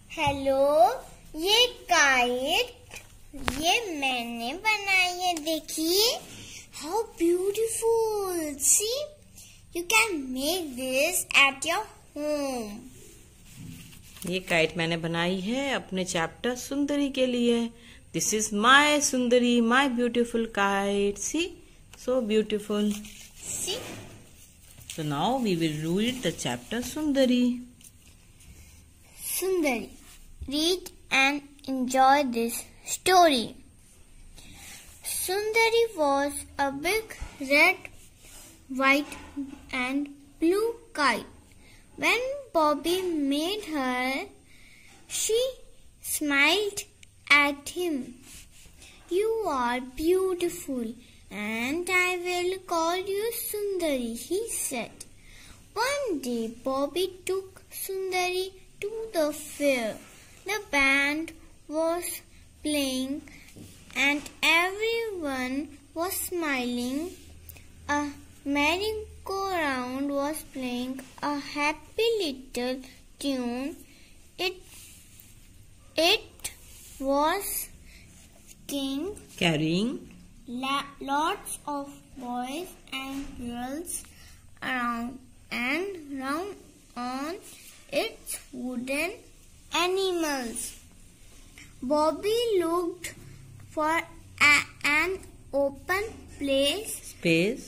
Hello, ये kite ये मैंने बनाई है। देखिए, how beautiful. See, you can make this at your home. ये काइट मैंने बनाई है अपने चैप्टर सुंदरी के लिए। This is my Sundari, my beautiful kite. See, so beautiful. See? So now we will read the chapter Sundari. Sundari. Read and enjoy this story. Sundari was a big red, white and blue kite. When Bobby made her, she smiled at him. You are beautiful, and I will call you Sundari, he said. One day Bobby took Sundari to the fair. The band was playing and everyone was smiling. A merry-go-round was playing a happy little tune. It was carrying lots of boys and girls around and round on its wooden animals. Bobby looked for an open space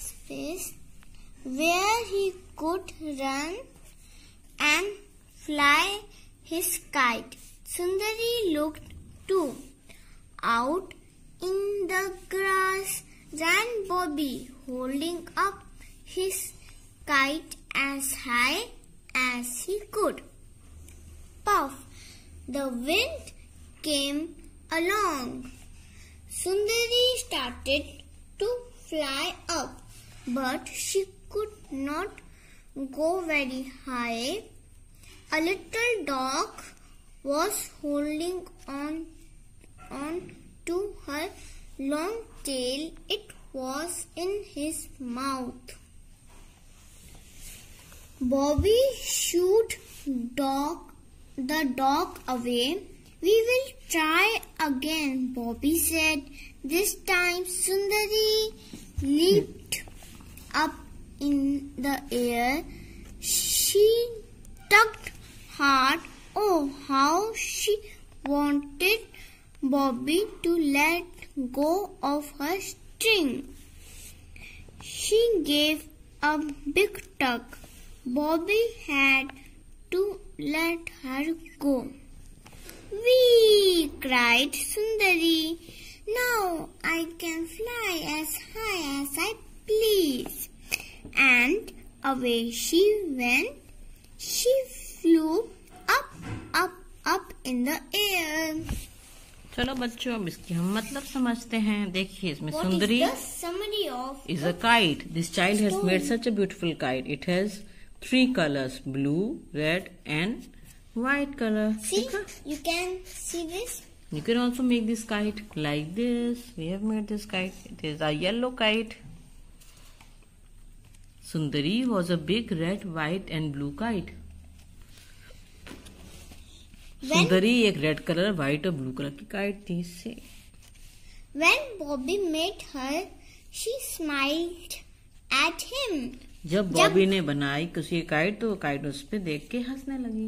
where he could run and fly his kite. Sundari looked too. Out in the grass ran Bobby, holding up his kite as high as he could. Puff! The wind came along. Sundari started to fly up, but she could not go very high. A little dog was holding on to her long tail. It was in his mouth. Bobby shooed the dog away. We will try again, Bobby said. This time Sundari leaped up in the air. She tugged hard. Oh, how she wanted Bobby to let go of her string. She gave a big tug. Bobby had to let her go. Whee! Cried Sundari. Now I can fly as high as I please. And away she went. She flew up in the air. चलो बच्चों, अब इसकी हम मतलब समझते हैं। देखिए, इसमें सुंदरी is a kite. This child has made such a beautiful kite. It has 3 colors: blue, red, and white color. See, you can see this. You can also make this kite like this. We have made this kite. It is a yellow kite. Sundari was a big red, white, and blue kite. Sundari एक red colour, white और blue colour की kite थी। इससे When Bobby met her, she smiled at him. जब बॉबी ने बनाई किसी kite तो काइट उस पे देख के हंसने लगी।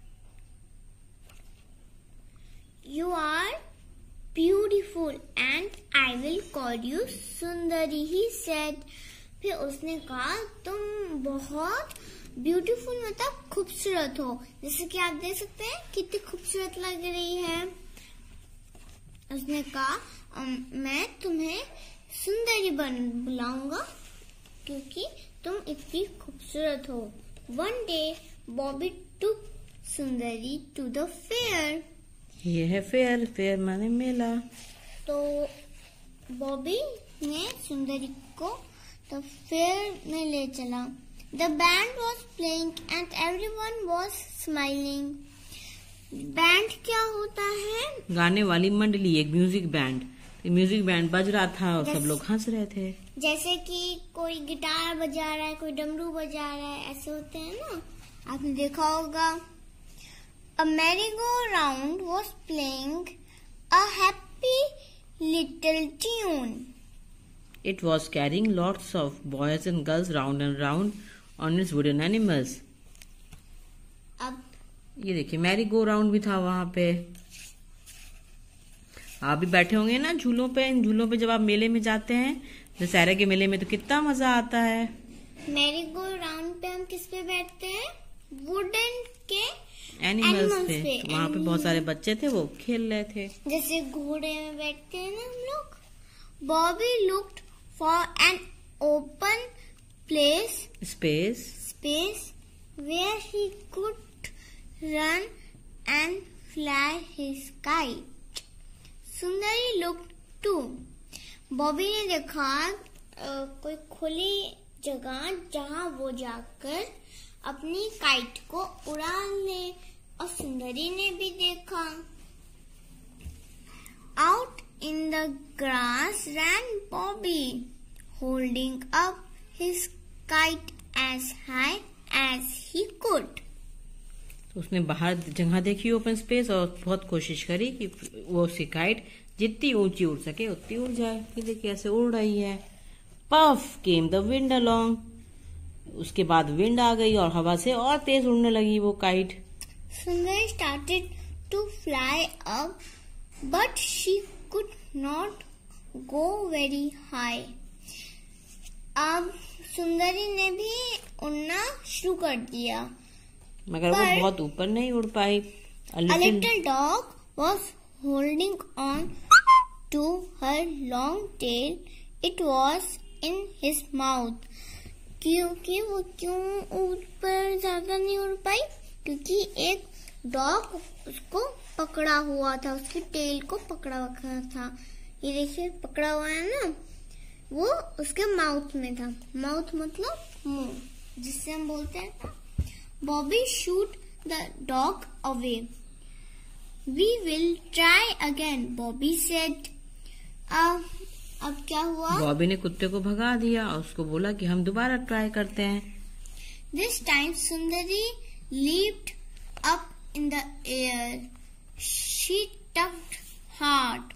You are beautiful and I will call you Sundari, he said. फिर उसने कहा, तुम बहुत ब्यूटीफुल मतलब खूबसूरत हो। जैसे कि आप देख सकते हैं कितनी खूबसूरत लग रही है। उसने कहा, मैं तुम्हें सुंदरी बुलाऊंगा क्योंकि तुम इतनी खूबसूरत हो। One day Bobby took Sundari to the fair. ये है फेयर। फेयर माने मेला। तो बॉबी ने सुंदरी को तो फेयर में ले चला। The band was playing and everyone was smiling. Band क्या होता है? गाने वाली मंडली, एक म्यूजिक बैंड। म्यूजिक बैंड बज रहा था और सब लोग हंस रहे थे। जैसे कि कोई गिटार बजा रहा है, कोई डमरू बजा रहा है, ऐसे होते हैं ना, आपने देखा होगा। A merry-go-round was playing a happy little tune. It was carrying lots of boys and girls round and round on its wooden animals. अब ये देखिए मैरी गो राउंड भी था वहां पे। आप भी बैठे होंगे ना झूलों पे। इन झूलों पे जब आप मेले में जाते हैं, दशहरे के मेले में, तो कितना मजा आता है। मैरी गो राउंड पे हम किस पे बैठते हैं? वुडन के एनिमल्स पे। वहाँ पे बहुत सारे बच्चे थे, वो खेल रहे थे। जैसे घोड़े में बैठते हैं ना हम लोग। Bobby looked for an open space where he could run and fly his kite. Sundari looked too. Bobby ने देखा कोई खुली जगह जहाँ वो जाकर अपनी काइट को उड़ा ले, और सुंदरी ने भी देखा। Out in the grass ran Bobby, holding up his kite as high as he could. तो उसने बाहर जगह देखी ओपन स्पेस और बहुत कोशिश करी कि वो उसकी काइट जितनी ऊंची उड़ सके उतनी उड़ जाए। कि देखिए कैसे उड़ रही है। Puff came the wind along. उसके बाद विंड आ गई और हवा से और तेज उड़ने लगी वो kite. Sundari started to fly up but she could not go very high. अब सुंदरी ने भी उड़ना शुरू कर दिया, मगर वो बहुत ऊपर नहीं उड़ पाई। A little dog was holding on to her long tail. It was in his mouth. क्योंकि वो क्यों ऊपर ज्यादा नहीं उड़ पाई? क्योंकि एक डॉग उसको पकड़ा हुआ था, उसकी टेल को पकड़ा हुआ था। ये देखिए पकड़ा हुआ है ना, वो उसके माउथ में था। माउथ मतलब मुंह, जिससे हम बोलते हैं Bobby shoot the dog away. We will try again, Bobby said. अब क्या हुआ? बॉबी ने कुत्ते को भगा दिया और उसको बोला कि हम दोबारा ट्राई करते हैं। This time Sundari leaped up in the air. She tugged hard.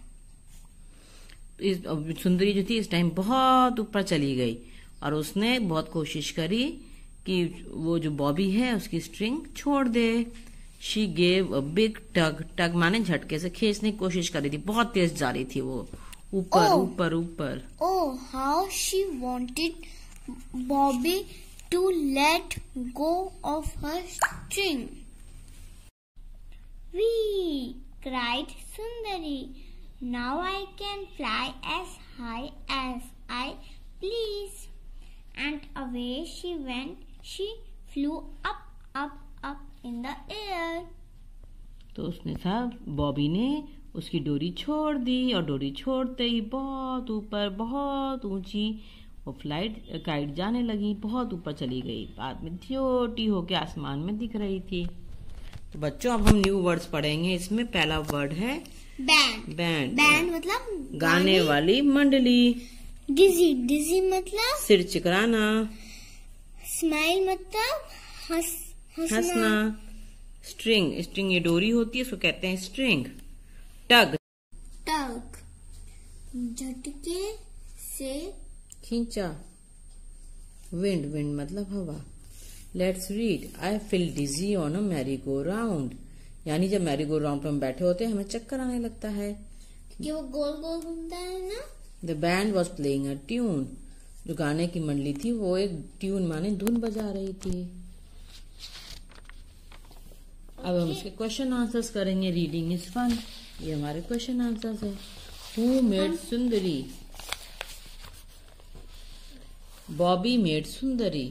Sundari जो थी इस टाइम बहुत ऊपर चली गई और उसने बहुत कोशिश करी कि वो जो बॉबी है उसकी स्ट्रिंग छोड़ दे। She gave a big tug. Tug माने झटके से खींचने की कोशिश कर रही थी, बहुत तेज जा रही थी वो ऊपर ऊपर ऊपर। Oh how she wanted Bobby to let go of her string. We cried Sundari, now I can fly as high as I please. And away she went. She flew up, up, up in the air. तो उसने साहब बॉबी ने उसकी डोरी छोड़ दी और डोरी छोड़ते ही बहुत ऊपर, बहुत ऊंची वो काइट जाने लगी, बहुत ऊपर चली गई। बाद में छोटी होके आसमान में दिख रही थी। तो बच्चों अब हम न्यू वर्ड्स पढ़ेंगे। इसमें पहला वर्ड है बैंड। बैंड मतलब गाने वाली मंडली। डिजी, डिजी मतलब सिर चकराना। स्माइल मतलब हंसना। स्ट्रिंग, स्ट्रिंग ये डोरी होती है, इसको कहते हैं स्ट्रिंग। टग, टग झटके से खींचा। विंड, विंड मतलब हवा। Let's read. I feel dizzy on a merry go round. यानी जब मैरी गो राउंड पर हम बैठे होते हैं हमें चक्कर आने लगता है। कि वो गोल गोल घूमता है ना। The band was playing a tune. जो गाने की मंडली थी वो एक ट्यून माने धुन बजा रही थी। अब हम इसके क्वेश्चन आंसर्स करेंगे। Reading is fun. ये हमारे क्वेश्चन आंसर्स है। Who made Sundari? Bobby made Sundari.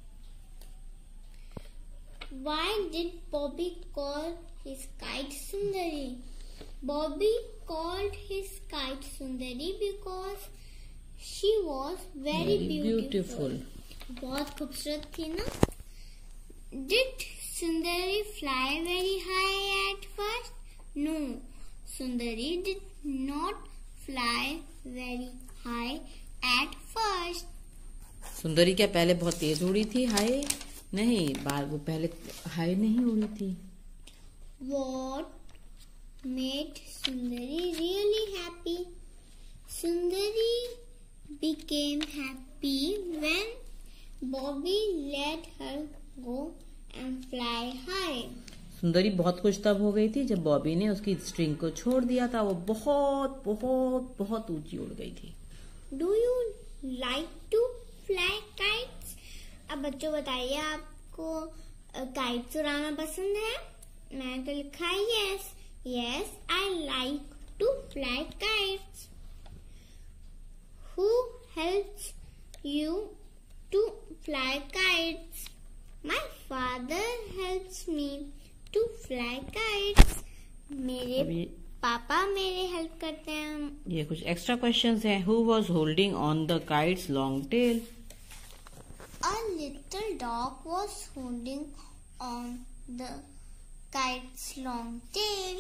Why did Bobby call his kite Sundari? Bobby called his kite Sundari because she was very beautiful. बहुत खूबसूरत थी ना। Did Sundari fly very high at first? No, Sundari did not fly very high at first. सुंदरी क्या पहले बहुत तेज उड़ी थी high? नहीं, बार वो पहले हाई नहीं उड़ी थी। What made Sundari really happy? Sundari became happy when Bobby let her go and fly high. सुंदरी बहुत खुश तब हो गई थी जब बॉबी ने उसकी स्ट्रिंग को छोड़ दिया था। वो बहुत बहुत बहुत ऊंची उड़ गई थी। Do you like to fly kites? अब बच्चों बताइए, आपको काइट्स उड़ाना पसंद है? मैंने तो लिखा है yes. Yes, I like to fly kites. Who helps you to fly kites? My father helps me to fly kites. मेरे पापा मेरे हेल्प करते हैं। ये कुछ एक्स्ट्रा क्वेश्चंस हैं। Who was holding on the kite's long tail? A little dog was holding on the kite's long tail.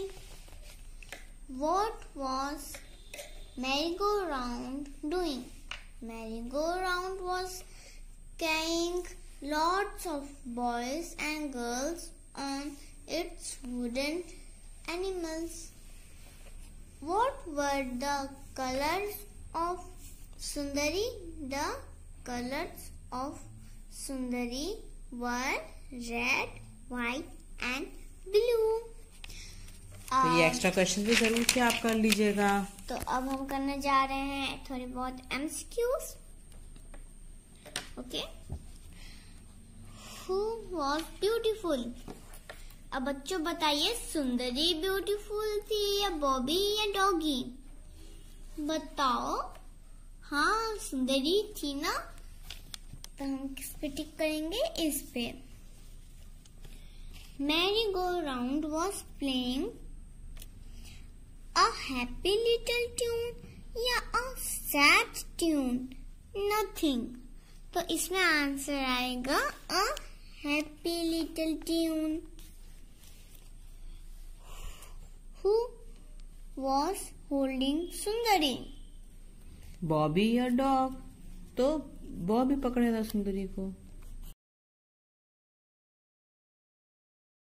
What was merry-go-round doing? Merry-go-round was carrying lots of boys and girls on its wooden animals. What were the colors of Sundari? The colors of Sundari were red, white and blue. तो ये extra question भी जरूर से आप कर लीजिएगा। तो अब हम करने जा रहे हैं थोड़ी बहुत MCQs. Okay. Who was beautiful? अब बच्चों बताइए, सुंदरी ब्यूटीफुल थी या बॉबी या डॉगी? बताओ। हाँ, सुंदरी थी ना। तो हम किस पे टिक करेंगे? इस पे। Merry go round was playing a happy little tune या अ सैड ट्यून? नथिंग। तो इसमें आंसर आएगा a happy little tune. Who was holding Sundari? Bobby या डॉग? तो बॉबी पकड़े था सुंदरी को।